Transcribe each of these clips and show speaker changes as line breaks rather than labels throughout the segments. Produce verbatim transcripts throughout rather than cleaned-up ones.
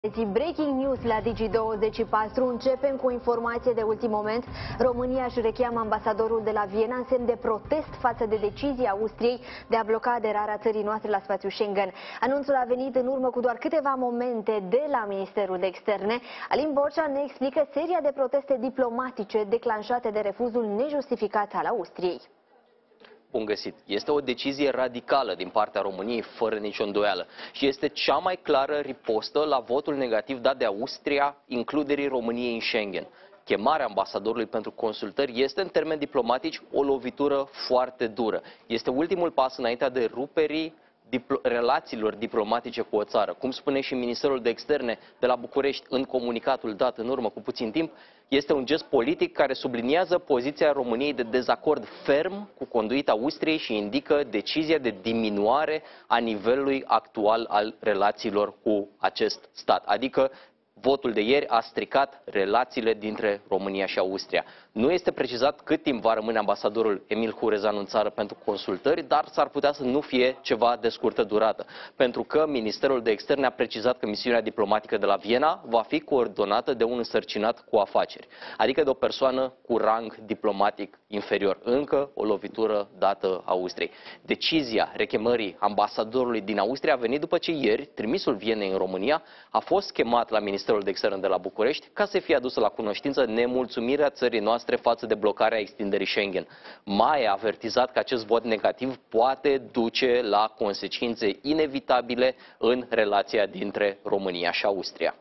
Breaking news la Digi douăzeci și patru. Începem cu o informație de ultim moment. România își recheamă ambasadorul de la Viena în semn de protest față de decizia Austriei de a bloca aderarea țării noastre la spațiul Schengen. Anunțul a venit în urmă cu doar câteva momente de la Ministerul de Externe. Alin Borcea ne explică seria de proteste diplomatice declanșate de refuzul nejustificat al Austriei.
Bun găsit. Este o decizie radicală din partea României, fără nicio îndoială. Și este cea mai clară ripostă la votul negativ dat de Austria includerii României în Schengen. Chemarea ambasadorului pentru consultări este, în termeni diplomatici, o lovitură foarte dură. Este ultimul pas înaintea de ruperii diplo relațiilor diplomatice cu o țară. Cum spune și Ministerul de Externe de la București în comunicatul dat în urmă cu puțin timp, este un gest politic care subliniază poziția României de dezacord ferm cu conduita Austriei și indică decizia de diminuare a nivelului actual al relațiilor cu acest stat. Adică votul de ieri a stricat relațiile dintre România și Austria. Nu este precizat cât timp va rămâne ambasadorul Emil Hurezeanu în țară pentru consultări, dar s-ar putea să nu fie ceva de scurtă durată, pentru că Ministerul de Externe a precizat că misiunea diplomatică de la Viena va fi coordonată de un însărcinat cu afaceri, adică de o persoană cu rang diplomatic inferior. Încă o lovitură dată Austriei. Decizia rechemării ambasadorului din Austria a venit după ce ieri trimisul Vienei în România a fost chemat la Ministerul de Externe de la București ca să fie adusă la cunoștință nemulțumirea țării noastre față de blocarea extinderii Schengen. Mai a avertizat că acest vot negativ poate duce la consecințe inevitabile în relația dintre România și Austria.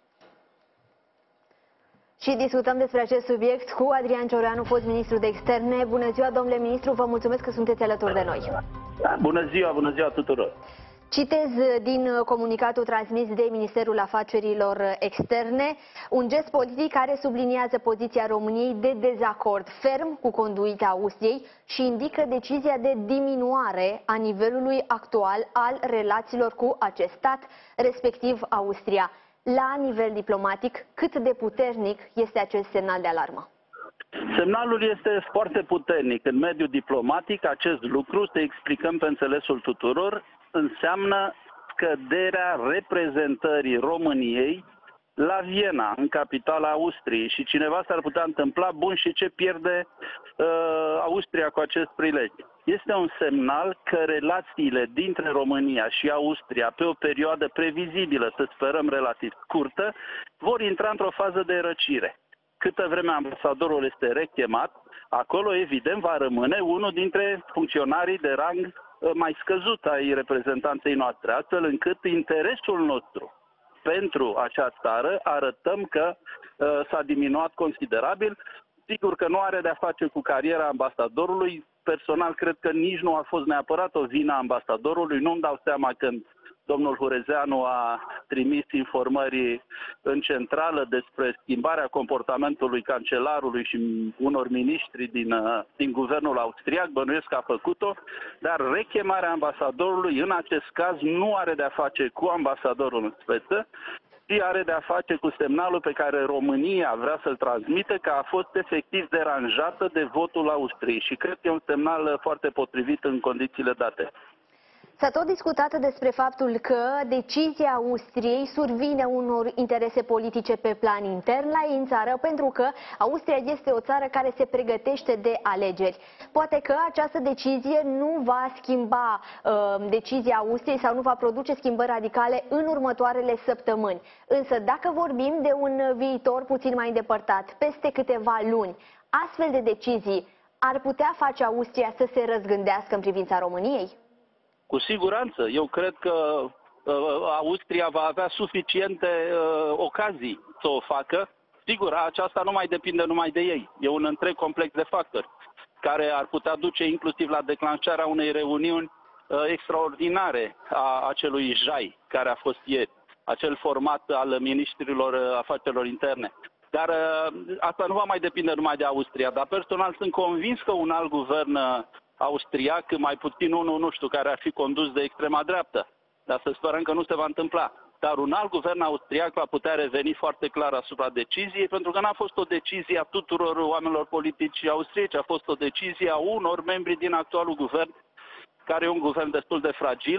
Și discutăm despre acest subiect cu Adrian Cioreanu, fost ministru de Externe. Bună ziua, domnule ministru, vă mulțumesc că sunteți alături de noi.
Bună ziua, bună ziua tuturor.
Citez din comunicatul transmis de Ministerul Afacerilor Externe un gest politic care subliniază poziția României de dezacord ferm cu conduita Austriei și indică decizia de diminuare a nivelului actual al relațiilor cu acest stat, respectiv Austria. La nivel diplomatic, cât de puternic este acest semnal de alarmă?
Semnalul este foarte puternic. În mediul diplomatic, acest lucru, să explicăm pe înțelesul tuturor, înseamnă scăderea reprezentării României la Viena, în capitala Austriei. Și cineva s-ar putea întâmpla, bun, și ce pierde uh, Austria cu acest prilej? Este un semnal că relațiile dintre România și Austria, pe o perioadă previzibilă, să sperăm relativ scurtă, vor intra într-o fază de răcire. Câtă vreme ambasadorul este rechemat, acolo evident va rămâne unul dintre funcționarii de rang mai scăzut ai reprezentanței noastre, astfel încât interesul nostru pentru acea țară arătăm că uh, s-a diminuat considerabil. Sigur că nu are de-a face cu cariera ambasadorului. Personal cred că nici nu a fost neapărat o vină a ambasadorului. Nu-mi dau seama când domnul Hurezeanu a trimis informări în centrală despre schimbarea comportamentului cancelarului și unor miniștri din, din guvernul austriac, bănuiesc că a făcut-o, dar rechemarea ambasadorului în acest caz nu are de-a face cu ambasadorul în speță, ci are de-a face cu semnalul pe care România vrea să-l transmită, că a fost efectiv deranjată de votul Austriei și cred că e un semnal foarte potrivit în condițiile date.
S-a tot discutat despre faptul că decizia Austriei survine unor interese politice pe plan intern la ei în țară, pentru că Austria este o țară care se pregătește de alegeri. Poate că această decizie nu va schimba uh, decizia Austriei sau nu va produce schimbări radicale în următoarele săptămâni. Însă dacă vorbim de un viitor puțin mai îndepărtat, peste câteva luni, astfel de decizii ar putea face Austria să se răzgândească în privința României?
Cu siguranță. Eu cred că uh, Austria va avea suficiente uh, ocazii să o facă. Sigur, aceasta nu mai depinde numai de ei. E un întreg complex de factori care ar putea duce inclusiv la declanșarea unei reuniuni uh, extraordinare a acelui jai care a fost ieri, acel format al ministrilor uh, afacerilor interne. Dar uh, asta nu va mai depinde numai de Austria, dar personal sunt convins că un alt guvern uh, austriac, mai puțin unul, nu știu, care ar fi condus de extrema dreaptă. Dar să sperăm că nu se va întâmpla. Dar un alt guvern austriac va putea reveni foarte clar asupra deciziei, pentru că n-a fost o decizie a tuturor oamenilor politici austrieci, a fost o decizie a unor membri din actualul guvern, care e un guvern destul de fragil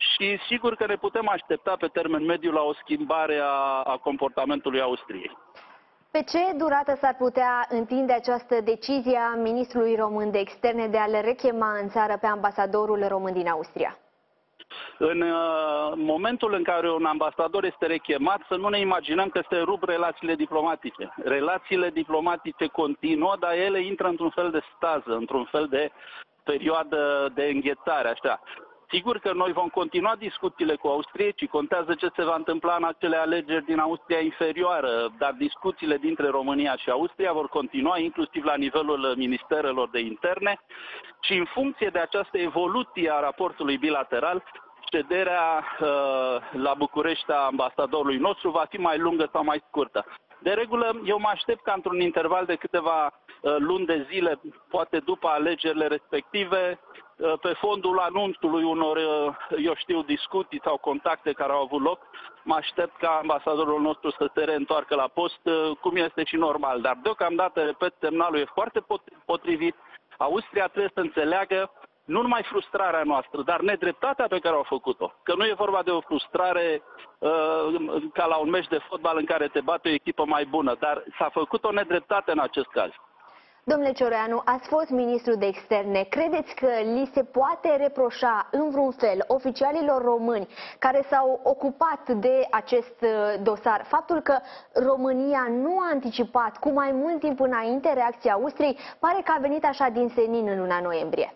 și sigur că ne putem aștepta pe termen mediu la o schimbare a, a comportamentului Austriei.
Pe ce durată s-ar putea întinde această decizie a ministrului român de externe de a-l rechema în țară pe ambasadorul român din Austria?
În uh, momentul în care un ambasador este rechemat, să nu ne imaginăm că se rup relațiile diplomatice. Relațiile diplomatice continuă, dar ele intră într-un fel de stază, într-un fel de perioadă de înghețare, așa. Sigur că noi vom continua discuțiile cu austriecii, contează ce se va întâmpla în acele alegeri din Austria inferioară, dar discuțiile dintre România și Austria vor continua, inclusiv la nivelul ministerelor de interne, și în funcție de această evoluție a raportului bilateral, șederea uh, la București a ambasadorului nostru va fi mai lungă sau mai scurtă. De regulă, eu mă aștept ca într-un interval de câteva uh, luni de zile, poate după alegerile respective, uh, pe fondul anunțului unor, uh, eu știu, discuții sau contacte care au avut loc, mă aștept ca ambasadorul nostru să se reîntoarcă la post, uh, cum este și normal. Dar deocamdată, repet, semnalul e foarte potrivit. Austria trebuie să înțeleagă nu numai frustrarea noastră, dar nedreptatea pe care au făcut-o. Că nu e vorba de o frustrare uh, ca la un meci de fotbal în care te bate o echipă mai bună, dar s-a făcut o nedreptate în acest caz.
Domnule Cioroianu, ați fost ministru de externe. Credeți că li se poate reproșa în vreun fel oficialilor români care s-au ocupat de acest dosar faptul că România nu a anticipat cu mai mult timp înainte reacția Austriei? Pare că a venit așa din senin în luna noiembrie.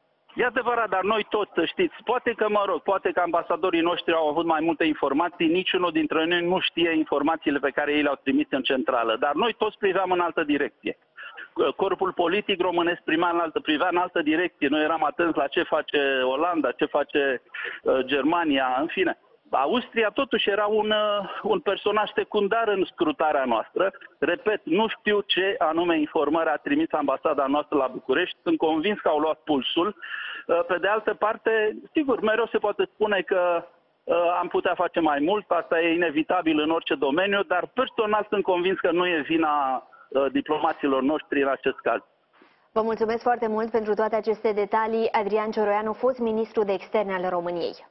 E adevărat, dar noi toți, să știți, poate că, mă rog, poate că ambasadorii noștri au avut mai multe informații, niciunul dintre noi nu știe informațiile pe care ei le-au trimis în centrală, dar noi toți priveam în altă direcție. Corpul politic românesc privea în altă, privea în altă direcție, noi eram atenți la ce face Olanda, ce face uh, Germania, în fine. Austria totuși era un, un personaj secundar în scrutarea noastră. Repet, nu știu ce anume informări a trimis ambasada noastră la București. Sunt convins că au luat pulsul. Pe de altă parte, sigur, mereu se poate spune că am putea face mai mult. Asta e inevitabil în orice domeniu, dar personal sunt convins că nu e vina diplomaților noștri în acest caz.
Vă mulțumesc foarte mult pentru toate aceste detalii. Adrian Cioroianu, fost ministru de externe al României.